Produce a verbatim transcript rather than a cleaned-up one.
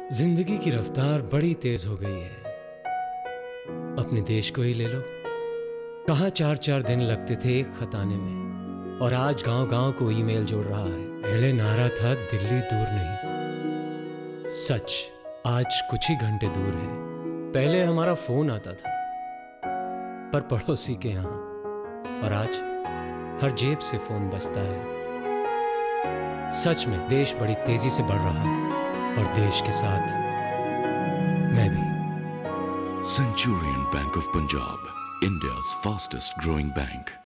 जिंदगी की रफ्तार बड़ी तेज हो गई है। अपने देश को ही ले लो, कहाँ चार चार दिन लगते थे एक खत आने में, और आज गांव गांव को ईमेल जोड़ रहा है। पहले नारा था दिल्ली दूर नहीं, सच आज कुछ ही घंटे दूर है। पहले हमारा फोन आता था पर पड़ोसी के यहाँ, और आज हर जेब से फोन बजता है। सच में देश बड़ी तेजी से बढ़ रहा है, और देश के साथ मैं भी। Centurion Bank of Punjab, India's fastest growing bank.